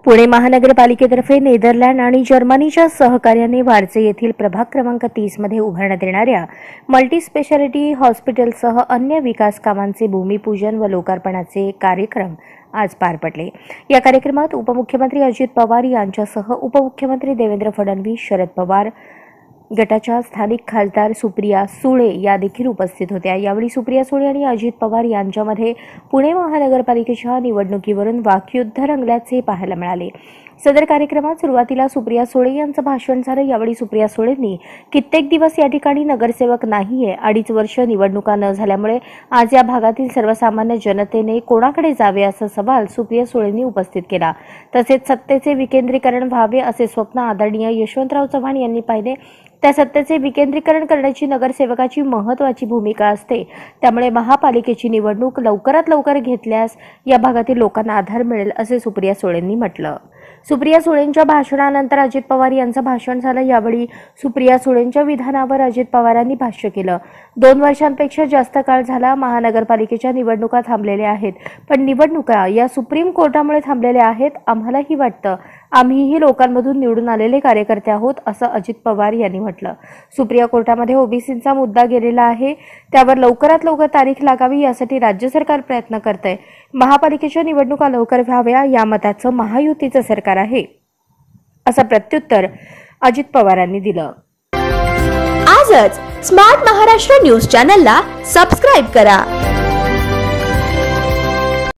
पुणे महानगरपालिकेतर्फे नेदरलँड आणि जर्मनीच्या सहकार्याने वारजे येथील प्रभाग क्रमांक 30 मध्ये उभारण्यात येणाऱ्या मल्टी स्पेशालिटी हॉस्पिटलसह अन्य विकास कामांचे भूमिपूजन व लोकार्पणाचे कार्यक्रम आज पार पडले। या कार्यक्रमात उपमुख्यमंत्री अजित पवार यांच्यासह उपमुख्यमंत्री देवेंद्र फडणवीस, शरद पवार गटाच्या स्थानिक खासदार सुप्रिया सुळे या देखील उपस्थित होत्या। यावेळी सुप्रिया सुळे आणि अजित पवार यांच्यामध्ये पुणे महानगरपालिकेच्या निवडणुकीवरून वाकयुद्ध रंगल्याचे पाहायला मिळाले। सदर कार्यक्रमात सुरुवातीला सुप्रिया सुळे यांचं भाषण झालं। यावेळी सुप्रिया सुळेंनी कित्येक दिवस या ठिकाणी नगरसेवक नाहीये, 2.5 वर्ष निवडणुका न झाल्यामुळे आज या भागातील सर्वसामान्य जनतेने कोणाकडे जावे असा सवाल सुप्रिया सुळेंनी उपस्थित केला। तसेच सत्तेचे विकेंद्रीकरण व्हावे असे स्वप्न आदरणीय यशवंतराव चव्हाण यांनी पाहिले। त्या सत्तेचे विकेंद्रीकरण करण्याची नगरसेवकाची महत्त्वाची भूमिका असते, त्यामुळे महापालिकेची निवडणूक लवकरात लवकर घेतल्यास या भागातील लोकांना आधार मिळेल असे सुप्रिया सुळेंनी म्हटलं। सुप्रिया सुळेंच्या भाषणानंतर अजित पवार यांचं भाषण झालं। यावेळी सुप्रिया सुळेंच्या विधानावर अजित पवारांनी भाष्य केलं। 2 वर्षांपेक्षा जास्त काळ झाला महानगरपालिकेच्या निवडणुका थांबलेल्या आहेत, पण निवडणुका या सुप्रीम कोर्टामुळे थांबलेल्या आहेत। आम्हालाही वाटतं आम्हीही लोकांमधून निवडून आलेले कार्यकर्ते आहोत असं अजित पवार यांनी म्हटलं। सुप्रिया कोर्टामध्ये ओबीसींचा मुद्दा गेलेला आहे, त्यावर लवकरात लवकर तारीख लागावी यासाठी राज्य सरकार प्रयत्न करतंय। महापालिकेच्या निवडणुका लवकर व्हाव्या या मताचं महायुतीचं सरकार आहे असं प्रत्युत्तर अजित पवारांनी दिलं। आजच स्मार्ट महाराष्ट्र न्यूज चॅनलला सबस्क्राइब करा।